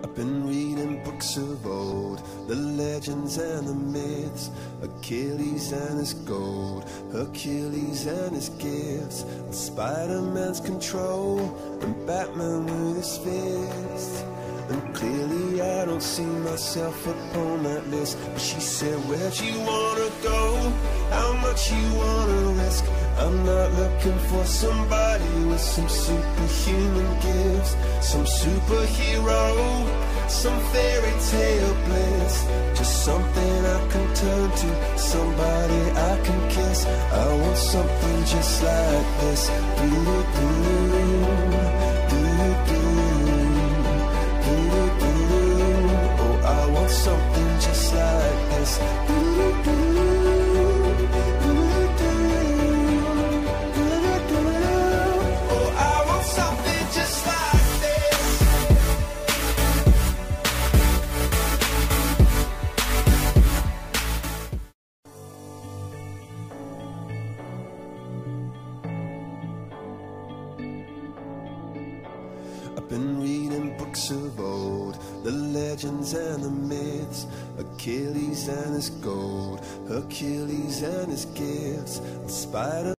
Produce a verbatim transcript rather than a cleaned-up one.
I've been reading books of old, the legends and the myths, Achilles and his gold, Hercules and his gifts, and Spider-Man's control, and Batman with his fists. And clearly I don't see myself upon that list. But she said, where'd you wanna go? How much you wanna risk? I'm not looking for somebody with some superhuman gifts, some superhero, some fairy tale bliss. Just something I can turn to, somebody I can kiss. I want something just like this. Do-do-do, do-do-do. Oh, I want something just like this. Oh, I want something just like this. I've been reading books of old, the legends and the myths, Achilles and his gold, Hercules and his gifts, and Spider